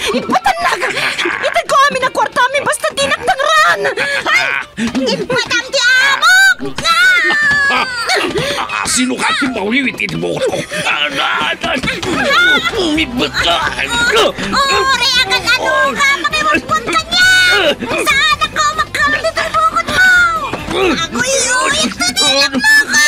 Ipatanag! Itag ko amin na kwarta amin basta tinagtangran! Ay! Madam di amok! Sino ka timawiwitin mo ko? Umibot ka! Uri agad ano ka! Makiwagpon ka niya! Saan ako magkamit ito bukod mo? Ako iuwit na nilak mo ko!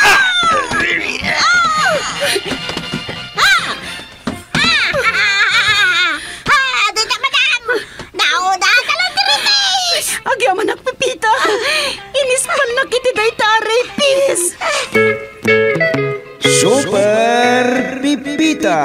Doon na madam! Nauda ka lang diritis! Agyaman nagpipita! Inispan na kitiday taray, pis! Super Pipita.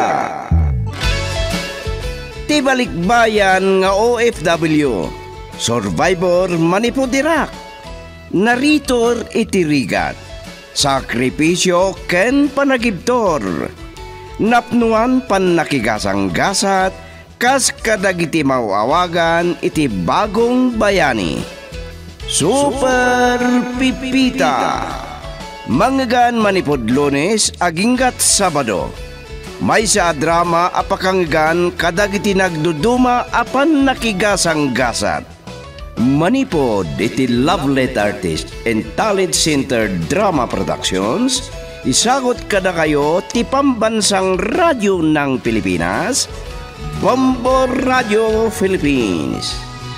Tibalikbayan nga OFW, Survivor manipudirak, Naritor itirigat, Sakripisyo ken panagibtor, Napnuan pan nakigasang-gasat, kas kadagiti mawawagan iti bagong bayani. Super Pipita. Manggan manipod Lunes aginggat Sabado. May sa drama apakanggan kadagiti nagduduma apan nakigasang-gasat. Manipod iti Lovelet Artist and Talent Center Drama Productions. Isagot kada kayo ti pambansang radyo ng Pilipinas, Bombo Radio Philippines.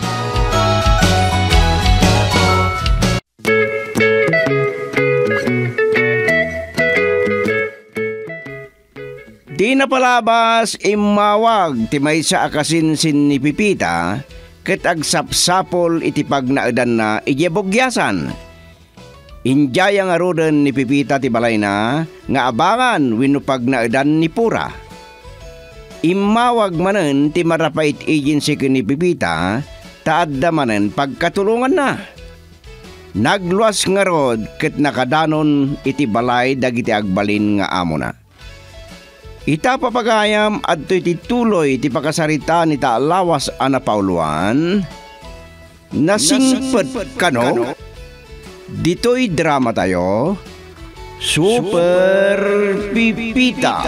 Di na palabas imawag ti may sa akasinsin ni Pipita ket agsapsapol iti pagnaadan na ijebogyasan. Injaya nga roden ni Pipita ti balay na nga abangan wenno pagnaadan ni Pura. Imawag manen ti marapait agency ken ni Pipita taadda manen pagkatulungan na. Nagluwas nga rod ket nakadanon iti balay dagiti agbalin nga amo na. Ita papagayam at tuloy ti pakasarita ni Taalawas Ana Pauluan. Nasingpet kano? Dito'y drama tayo. Super Pipita.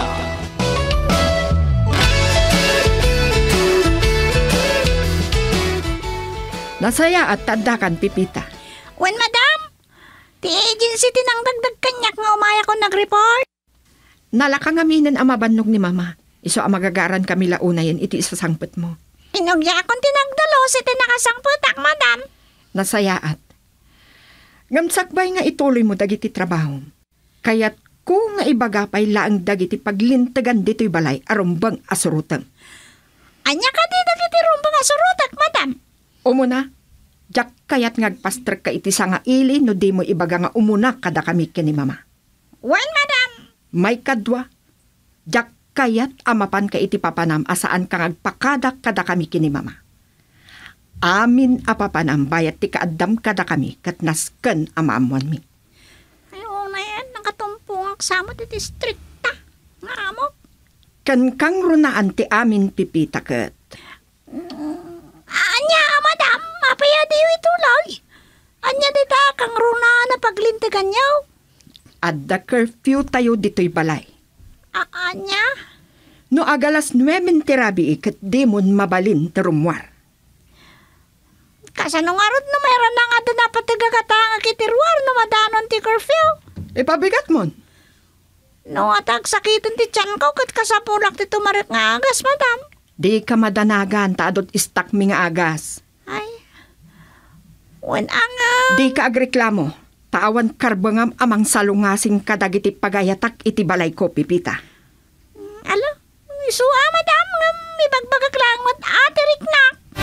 Nasaya at tadakan, Pipita. Wen madam, ti agency tinangdagdag kanyak nga umaya ko nag-report. Nalakangaminan ang mabannog ni Mama. Iso ang magagaran kami launayan iti isasangpet mo. Inugya akong tinagdalos iti nakasangputak, madam. Nasayaat. Ngamsakbay nga ituloy mo dagiti trabaho. Kaya't kung nga ibagapay laang dagiti paglintagan dito'y balay arumbang asurutang. Anya ka di dagiti rumbang asurutak, madam. Umuna, jak kayat ngagpastrek ka iti nga ili no di mo ibaga nga umuna kada kami ni Mama. Wen, madam. May kadwa, jak kayat amapan ka iti papanam asaan ka ngagpakadak kada kami ni Mama. Amin apapanam bayat ti kaadam kada kami kat nasken amaamuan mi. Ayaw na yan, nakatumpong ang samot iti strikta. Nga amok. Kan kang runaan ti amin Pipita ket. Anya, madam, mapaya diyo ituloy. Anya dita kang runaan na paglintagan niyo. Adda curfew tayo dito'y balay. Anya? No agalas 9 tirabi ikat demon mabalin terumwar. Kasanong arod no mayroon na nga doon dapat tagagatang akitirwar no madanon ti curfew. Ipabigat mon. No atag sakitin ti tiyan ko kat kasapulak ti tumarik nga agas, madam. Di ka madanagan taadot istak mi nga agas. Ay, wen ang... Di ka agreklamo. Taawan karbangam amang salungasing kadagiti pagayatak iti balay ko, Pipita. Alo, isuwa, madam, may bagbagag lang mat atirik na.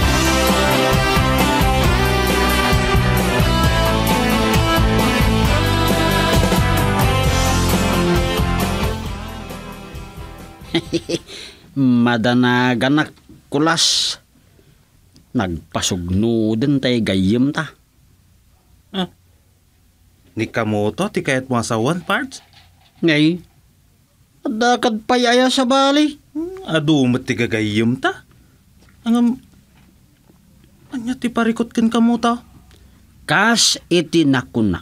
Madanagan kulas. Nagpasugno din tayo gayem ta. Ni kamoto ti kayat mo asawan parts? Ngay, adakad payaya sa bali. Adu ti gagayim ta? Anya ti parikot ken kamoto? Kas iti nakunak.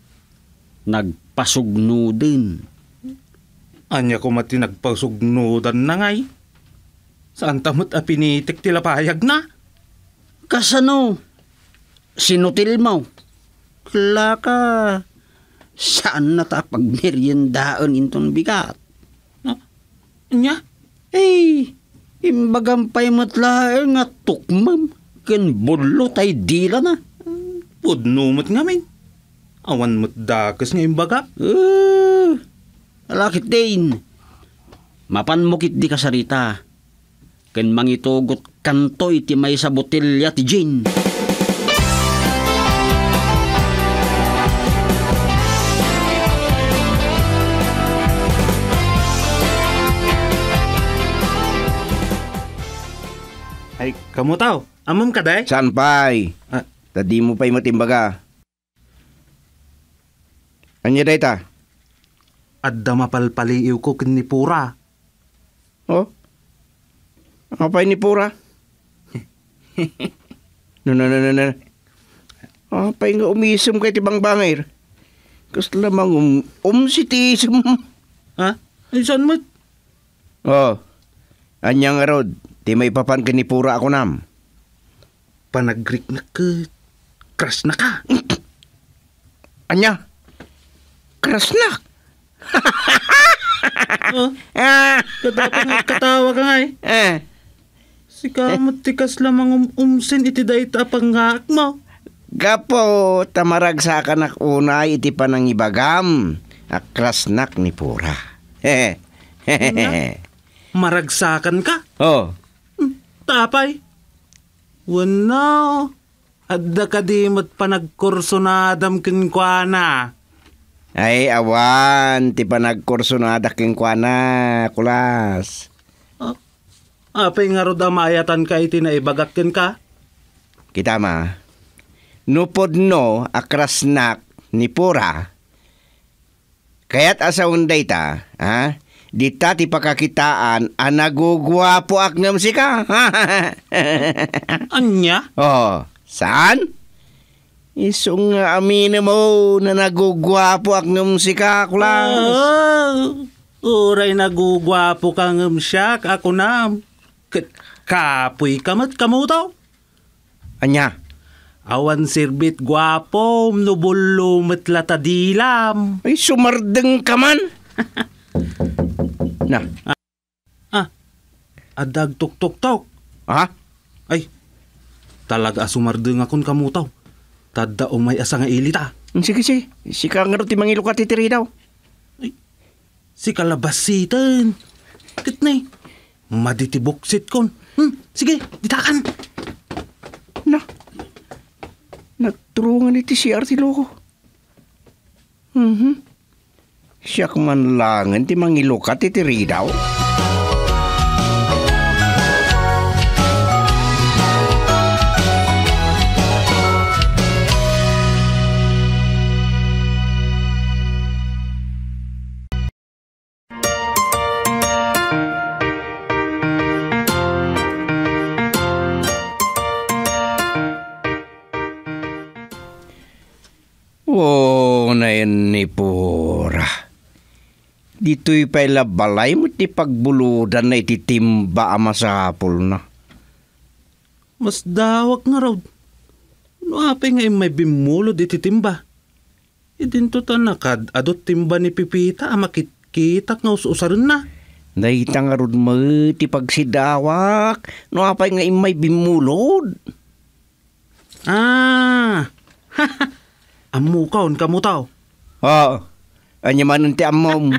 Nagpasugno din. Anya ko mati nagpasugnudan na ngay. Saan tamot a pinitik tila payag na? Kasano? Sinutil mo? Kala ka. Saan na ta pagmeryendaan intong bigat? Anya? Imbagampay matlae nga tukmam. Ken bulo tay dila na. Pudnumot nga min. Awan mo't dakas nga imbaga. Alakit din. Mapanmukit di kasarita. Ken mangitugot kantoy ti may sa botelya ti gin. Ay, kamu tao. Amam ka day? Saan pa'y? Ah. Tadi mo pa'y matimbaga. Anya day ta? Adda mapalpaliiw ko kin ni Pura. Oh? Apay ni Pura? No. Apay nga umisum kay tibang bangir. Kas lamang umsitism. Ha? Ay, saan mo? Oh. Anya nga rod. Di may papan ka ni Pura ako nam. Panagrik na ka. Crush na ka. Anya? Krasnak. Oh, kadapat nga katawa ka nga eh. Si kamot tikas lamang umsin iti dahi tapanghaak mo. Gapo, tamarag sa kanak unay iti panang ibagam. Krasnak ni Pura. Maragsakan ka. Oh. Tapay. Wano. Adda ka di mo't panagkurso na adam kinkwana. Ay, awan. Ti panagkurso na daking kuana, kulas. Apay nga roda maayatan ka iti na ibagakin ka. Kita ma. Nupod no, akrasnak ni Pura. Kaya't asaun day ta, ha? Di ta ti pakakitaan, nagugwapo aknam si ka. Anya? Oh, saan? Isong amina mo na nagugwapo aknam si ka, kulas. Uray nagugwapo ka ngam siya, ako na. Kapoy kamat kamuto. Anya? Awan sirbit gwapo, nubulo matlatadilam. Ay, sumardeng ka man. Na. Adag tok-tok-tok. Ha? Ay, talaga sumardeng akong kamutaw. Tada o may asa nga ilita. Sige. Si ka nga rin timangilo ka titiri daw. Si kalabasitan. Kitnay. Maditiboksit kon. Sige, ditakan. Na. Nagturungan iti si Artiloko. Siyak man langan ti mangilo ka titiri daw. Na yan ni Pura. Dito'y pa'y labalay mo ti pagbuludan na ititimba ama sa hapol na. Mas dawak nga raw. Ano apay nga may bimulod ititimba? Idinto ta nakad adot timba ni Pipita makitkitak nga usarin na. Dahita nga ron mo ti pagsidawak. No apay nga may bimulod. Amukaon kamutaw. Anya man ti amom.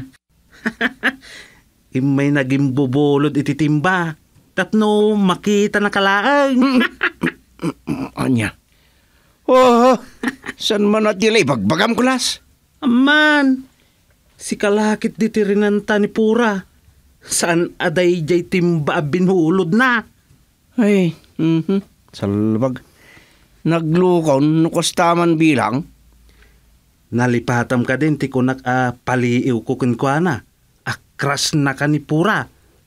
Imay naging bubulod ititimba. Tapno makita na kalaang. Anya? San man at dilay bagbagam kulas? Aman, si kalakit ditirinanta ni Pura. Saan aday jay timba binulod na? Ay, salbag. Naglukaw nukastaman bilang. Nalipatam ka din ti kunak paliiw ko kunkwana. Akras na ka ni Pura.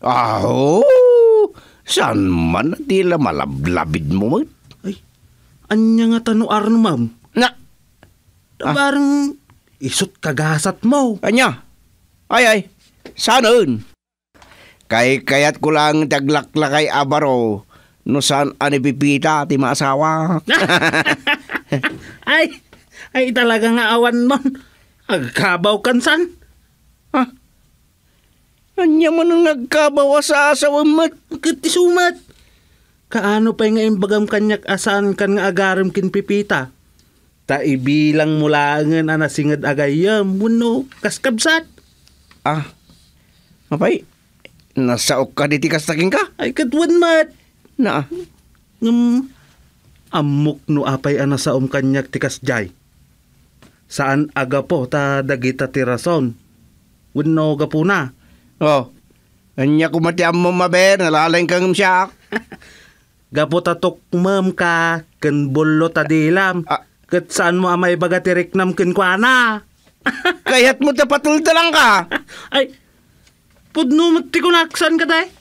Saan man di la malablabid mo? Ay, anya nga tanuar no, ma'am. Na? Parang isot kagasat mo. Anya? Ay, saan? Kayat ko lang taglaklakay abaro no saan ani Pipita ti maasawa. Ay talaga nga awan mon. Agkabaw kan san? Anya man ang nagkabawa sa asawa mat. Kiti sumat. Kaano pa nga imbagam kanyak asan kan nga agaram kin Pipita? Ta ibilang mulangan anasingad agayam. Muno, kaskabsat. Mapay, nasaok ka diti kastaking ka? Ay katwan mat. Na, Amok no apay ana sa kanyak tikas jay. Saan aga po ta dagita ti rason? Wenno gapuna. Anya kumatiam mo maber, nalalang kang siya. Gapo tatok mam ka, ken bollo tadilam. Ket saan mo amay bagatirik nam ken kuana? Kayat mo tapatul lang ka. Ay, pudno mo ti kunaksan ka day?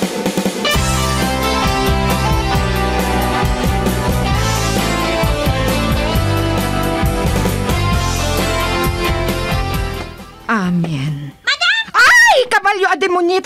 Amen. Madam! Ay! Kabalyo a demonita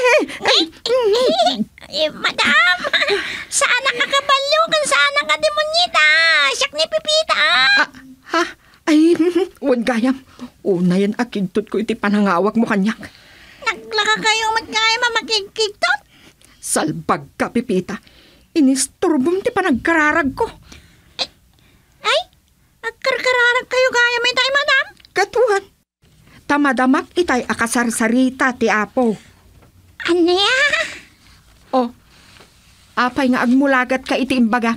Madam! Saan nakakabalyo kan saan nakademonyita? Siyak ni Pipita. Ha? Ay, huwag gayam. Una yan akigtot ko iti panangawak mo kanyak. Naglaka kayo matgaya mamakigkigtot? Salbag ka, Pipita. Inisturbom ti panagkararag ko. Ay, nagkarkararag kayo gaya may tayo, madam? Katuhan. Tamadamak itay akasarsarita ti Apo. Ano ya? Apay nga agmulagat ka iti imbaga.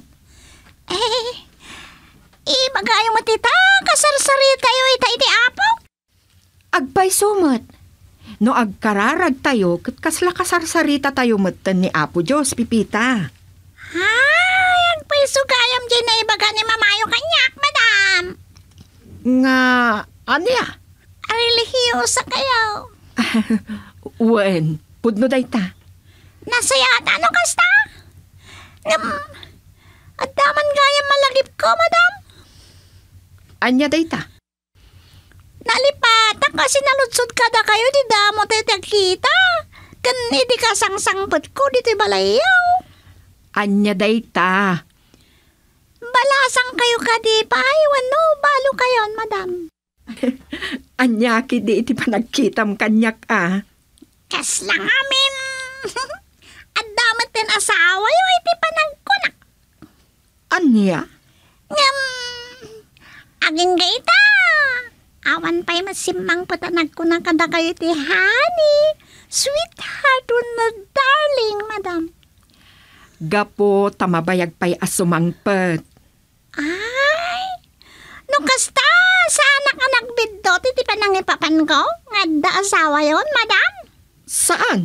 Ibagayo mo tita, kasarsarit kayo iti Apo? Agpay sumot. No agkararag tayo, kat kasla kasarsarita tayo matan ni Apo Diyos, Pipita. Ay, agpaiso gayam dyan na ibaga ni Mamayo kanyak, madam. Nga, ano ya? Relihiyosa kayo. Wen, pudno day ta. Nasayata ano kasta? At daman gayam malagip ko, madam. Anya day ta? Nalipata kasi nalutsod kada kayo di damo kita. Kan hindi ka sangsangpot ko dito balayaw. Anya day ta? Balasang kayo kadi pa. Wano, balo kayon, madam. Anya kidi iti panagkitam kanyak Kas lang amin. At damat din asawa yung iti panagkunak. Anya? Aging gaita. Awan pa'y masimang patanag ko na kada kayo ti honey. Sweetheart na darling, madam. Gapo tamabayag pa'y asumangpet. Ay, no kasta, saan ka nagbidot iti panangipapan ko? Nga asawa yon, madam? Saan?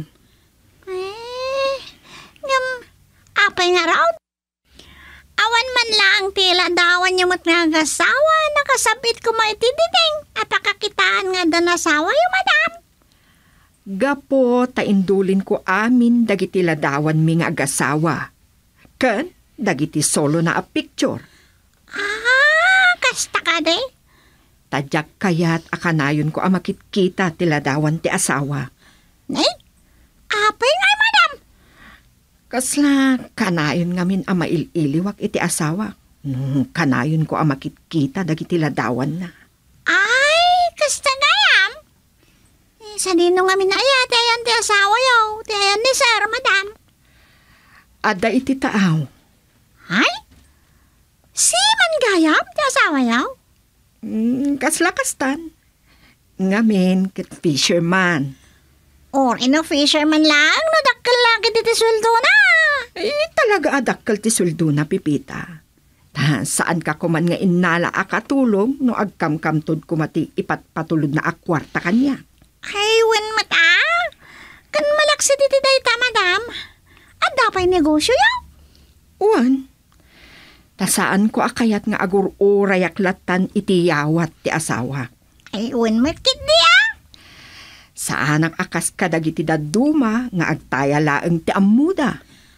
Apay nga raw. Awan man lang tila dawan niyo mo't nga agasawa, nakasabit ko maitididing. Apakakitaan nga dan asawa yung madam. Gapo taindulin ko amin dagiti ladawan mi nga agasawa. Ken, dagiti solo na a picture. Kasta ka de? Tadyak kayat akanayon ko amakitkita ti ladawan ti asawa. Apay nga madam. Kasla, kanayon ngamin a maililiwak iti asawa. Kanayon ko a makitkita dagiti ladawan na. Ay, kasta gayam. Sa dino nga minaya, ti ayan ti asawa yaw. Ti ayan ni sir, madam. Ada iti taaw. Ay? Si man gayam ti asawa yaw? Kasla kastan. Ngamin kit fisherman. Or ino fisherman lang, no dakkel lagi ti sweldo na. Talaga adakkel ti sweldo na, Pipita. Saan ka kuman nga inala akatulong no agkamkamtod kumati ipatpatulod na akwarta kanya. Ay, wen mata. Kan malaksi ti dayta, madam. At dapay negosyo yaw? Uwan. Saan ko akayat nga agur-uray aklatan iti yawat ti asawa. Ay, wen matkit diya. Saan ang akas kadagiti daduma nga agtaya laeng ti amuda.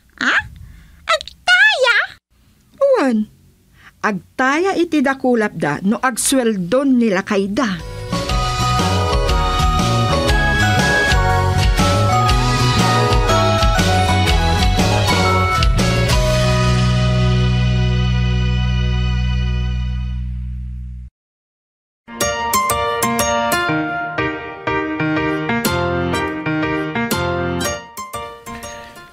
Agtaya? Uwan. Agtaya iti dakulap da no agsweldon nila kayda.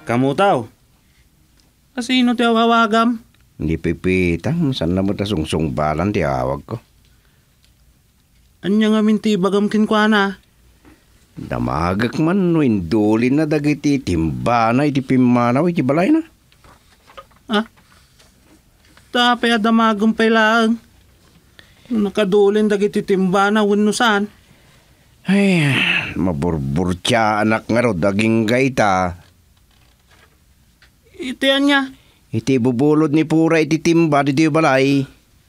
Kamutaw. Sino ti awawagam? Ni Pipita, saan na mo ta sungsungbalan ti awag ko. Anya nga minti bagam kinkwana. Damagak man no indulin na dagiti timbana iti pimanaw iti balay na. Tapay adamagam pay laang. Nakadulin dagiti timbana wenno saan. Ay, maburbur anak nga ro daging gaita. Itian niya. Iti bubulod ni Pura iti timba iti balay.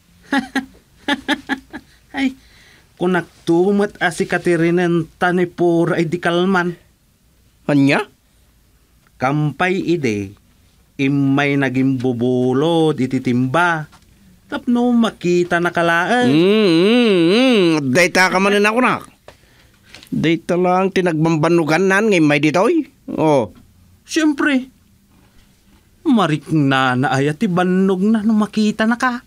Ay, kung nagtumat asi Katerinan ni Pura di kalman. Anya? Kampay ide, imay naging bubulod iti timba. Tapno makita na kalaan. Dayta ka manin ako na. Dayta lang tinagbambanugan nan ngay may ditoy. Oh. Siyempre, marik na naayat ti bannog na nung makita na ka.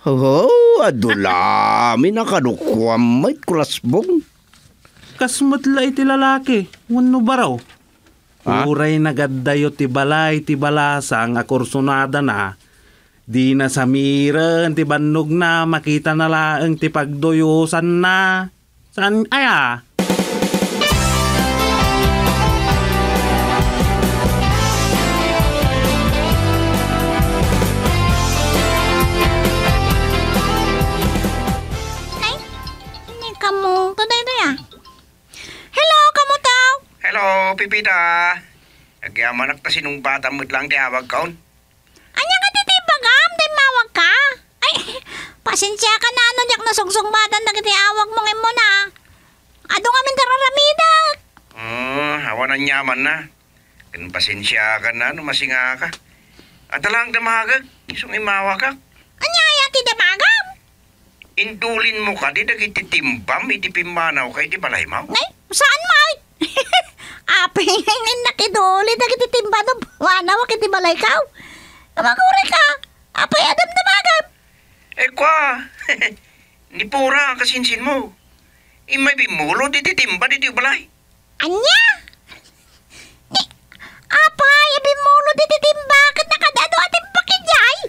Adulami na kadukwam may kulasbong. Kasmatla iti lalaki, wano ba raw? Uray nagaddayo ti balay ti balasang akursunada na. Di na samiran ti bannog na makita na laeng ti pagdoyosan na. Saan aya? Hello, Pipita. Nagyamanak ta sinong bata mo't lang ti awag kaon. Anya ka titibagam, di mawag ka? Ay, pasensya ka na ano diyak nasugsugbadan na kiti awag mong imo na. Ado kami tararamida. Hawa na nyaman na. Kan pasensya ka na, masinga ka. At talang damagag, isong imawa ka. Anya ti damagam? Indulin mo ka, di dagiti timbam, iti pimanaw kay di balay mo. Ay, saan may? Apay ngayon nakiduli na kiti timba no wanaw kiti balay kaw. Kamaguri ka. Apay adam damagam. Kwa, ni Pura ang kasinsin mo. Imay bimulo di timba di balay. Anya? Apay, bimulo di timba kat nakadado ating pakijay.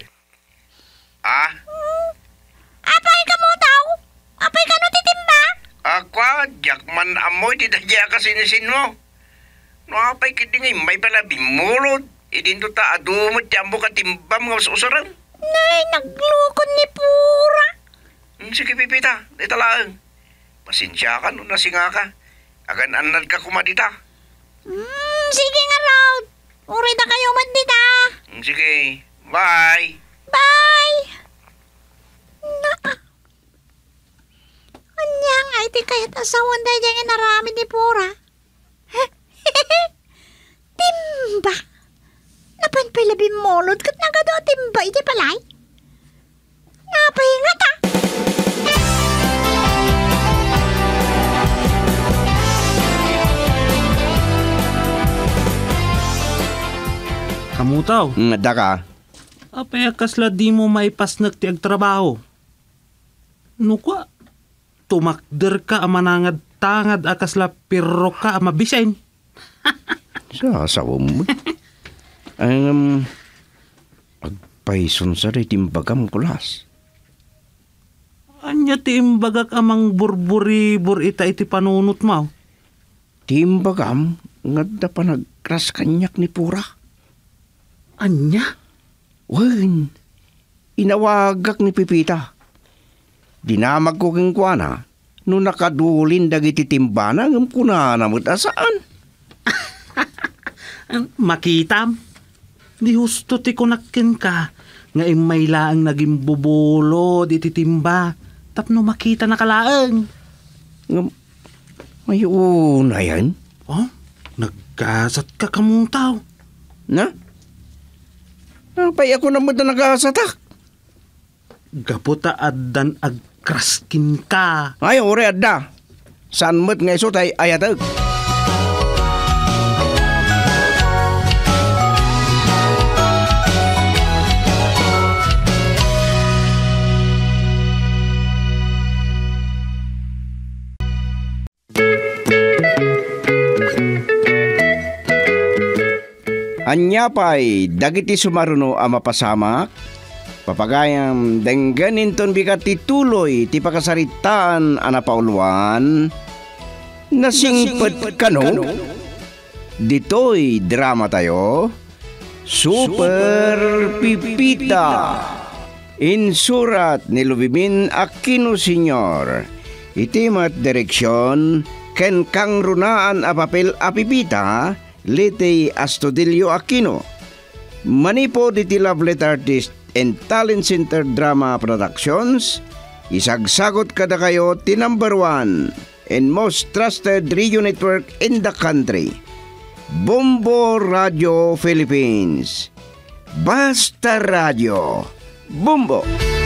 Apay ka mo tao? Apay ka no titimba? Kwa, jakman amoy di dadya kasinsin mo. No, apay kiti ngay may pala bimulod. Idinto ta adumot ti ambo ka timbam nga usuran. Nay, naglukon ni Pura. Sige, Pipita, di talaang. Pasensya ka, no, nasinga ka. Agan anad ka kumadita. Sige nga, Rod. Uri na kayo mandita. Sige, bye. Bye. Anyang ay ti kahit asawan da dyan nga narami ni Pura. Timba. Napanpila bimolod kat nagado timba iti palay. Napay nga ta. Kamutaw. Ngada ka. Apay kasla di mo maipasnag ti agtrabaho. Nukwa, tumakder ka amanangad tangad akasla pirro ka amabisain. Sasawa mo. Ang agpaison sa rin timbagam kulas. Anya ti imbagak amang burburi-bur ita iti panunot mo. Timbagam, ngada pa nagkras kanyak ni Pura. Anya? Wen, inawagak ni Pipita. Dinamag ko keng kuana, no nakadulin dagiti timbana ng kunana mo't asaan. Makitam. Di husto ti kunakin ka. Nga imay laang naging bubulod iti timba. Tapno makita na kalaang. May una yan? Oh, nagkasat ka kamutaw. Na? Pay ako naman na nagasatak. Gaputa addan agkraskin ka. Ay, ore adda. Saan mo't nga iso tay ayatag? Anya pa'y dagiti sumaruno a mapasamak, papagayam dengganin ton bigat tituloy ti pakasaritaan a napauluan, nasingpet kano, ditoy drama tayo, Super Pipita. Insurat ni Lubimin Aquino Sr. Itimat direksyon ken kang runaan a papel a Pipita, Liti Astudillo Aquino. Manipo diti Lovelet Artist and Talent Center Drama Productions, isagsagot kada kayo ti number 1 and most trusted radio network in the country, Bombo Radio Philippines. Basta Radio. Bombo!